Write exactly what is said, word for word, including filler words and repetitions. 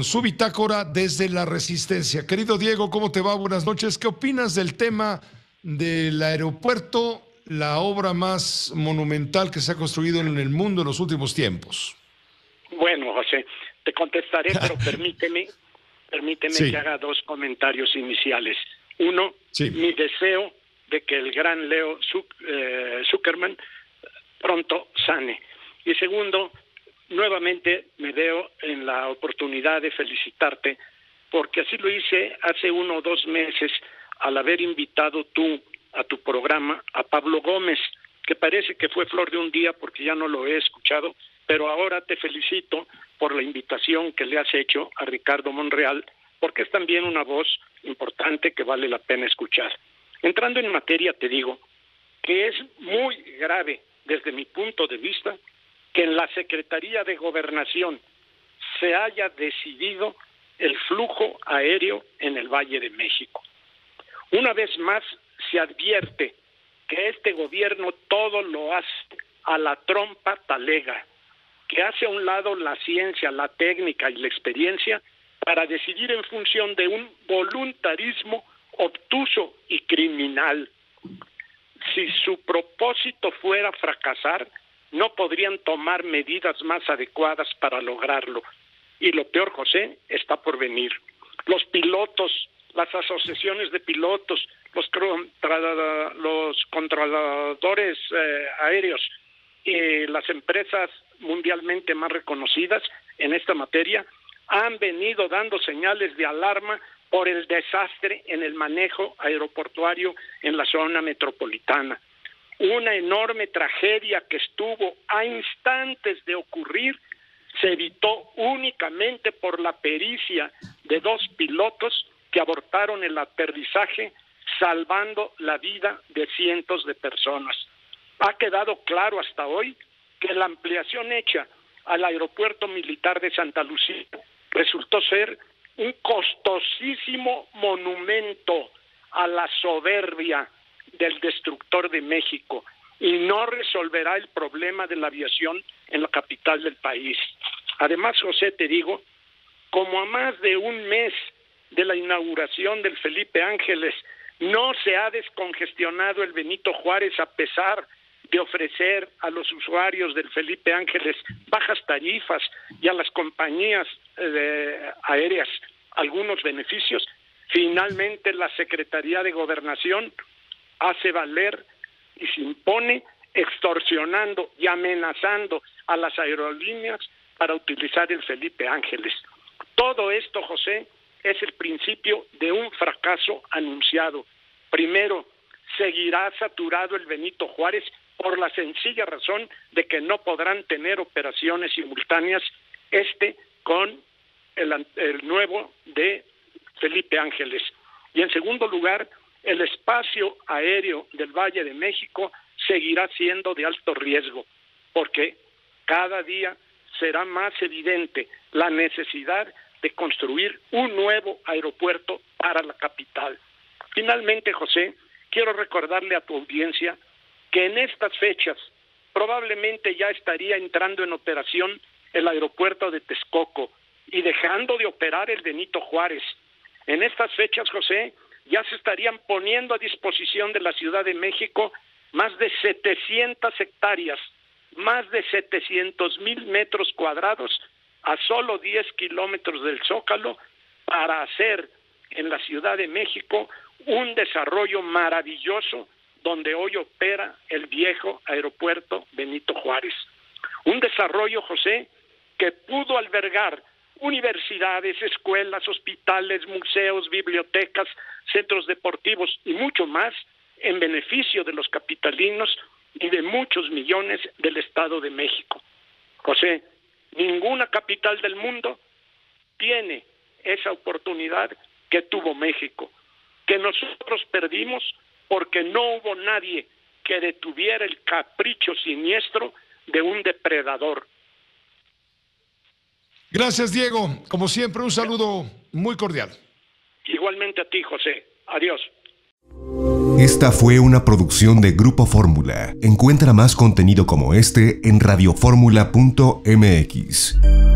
con su bitácora desde la Resistencia. Querido Diego, ¿cómo te va? Buenas noches. ¿Qué opinas del tema del aeropuerto, la obra más monumental que se ha construido en el mundo en los últimos tiempos? Bueno, José, te contestaré, pero permíteme, permíteme sí. que haga dos comentarios iniciales. Uno, sí. mi deseo de que el gran Leo Zuckerman pronto sane. Y segundo, nuevamente me veo en la oportunidad de felicitarte, porque así lo hice hace uno o dos meses al haber invitado tú a tu programa a Pablo Gómez, que parece que fue flor de un día porque ya no lo he escuchado, pero ahora te felicito por la invitación que le has hecho a Ricardo Monreal, porque es también una voz importante que vale la pena escuchar. Entrando en materia, te digo que es muy grave desde mi punto de vista que en la Secretaría de Gobernación se haya decidido el flujo aéreo en el Valle de México. Una vez más se advierte que este gobierno todo lo hace a la trompa talega, que hace a un lado la ciencia, la técnica y la experiencia para decidir en función de un voluntarismo obtuso y criminal. Si su propósito fuera fracasar, no podrían tomar medidas más adecuadas para lograrlo. Y lo peor, José, está por venir. Los pilotos, las asociaciones de pilotos, los, contra, los controladores eh, aéreos y las empresas mundialmente más reconocidas en esta materia han venido dando señales de alarma por el desastre en el manejo aeroportuario en la zona metropolitana. Una enorme tragedia que estuvo a instantes de ocurrir se evitó únicamente por la pericia de dos pilotos que abortaron el aterrizaje, salvando la vida de cientos de personas. Ha quedado claro hasta hoy que la ampliación hecha al aeropuerto militar de Santa Lucía resultó ser un costosísimo monumento a la soberbia del destructor de México y no resolverá el problema de la aviación en la capital del país. Además, José, te digo, como a más de un mes de la inauguración del Felipe Ángeles no se ha descongestionado el Benito Juárez a pesar de ofrecer a los usuarios del Felipe Ángeles bajas tarifas y a las compañías eh, aéreas algunos beneficios, finalmente la Secretaría de Gobernación hace valer y se impone extorsionando y amenazando a las aerolíneas para utilizar el Felipe Ángeles. Todo esto, José, es el principio de un fracaso anunciado. Primero, seguirá saturado el Benito Juárez por la sencilla razón de que no podrán tener operaciones simultáneas este con el, el nuevo de Felipe Ángeles. Y en segundo lugar, el espacio aéreo del Valle de México seguirá siendo de alto riesgo, porque cada día será más evidente la necesidad de construir un nuevo aeropuerto para la capital. Finalmente, José, quiero recordarle a tu audiencia que en estas fechas probablemente ya estaría entrando en operación el aeropuerto de Texcoco y dejando de operar el Benito Juárez. En estas fechas, José, ya se estarían poniendo a disposición de la Ciudad de México más de setecientas hectáreas, más de setecientos mil metros cuadrados a solo diez kilómetros del Zócalo para hacer en la Ciudad de México un desarrollo maravilloso donde hoy opera el viejo aeropuerto Benito Juárez. Un desarrollo, José, que pudo albergar universidades, escuelas, hospitales, museos, bibliotecas, centros deportivos y mucho más en beneficio de los capitalinos y de muchos millones del Estado de México. José, ninguna capital del mundo tiene esa oportunidad que tuvo México, que nosotros perdimos porque no hubo nadie que detuviera el capricho siniestro de un depredador. Gracias, Diego. Como siempre, un saludo muy cordial. Igualmente a ti, José. Adiós. Esta fue una producción de Grupo Fórmula. Encuentra más contenido como este en radio fórmula punto m x.